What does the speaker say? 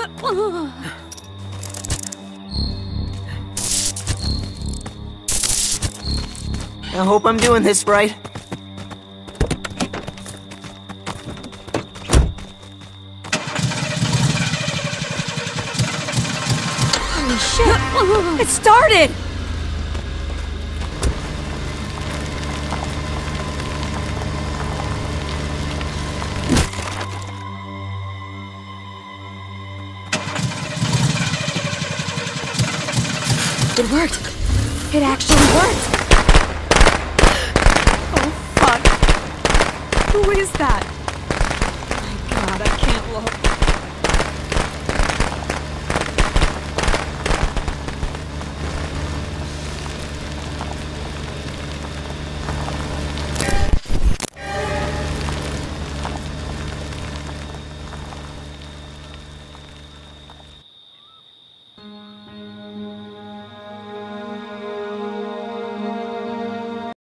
I hope I'm doing this right. Holy shit! It started! It worked! It actually worked! Oh, fuck! Who is that? My god, I can't look.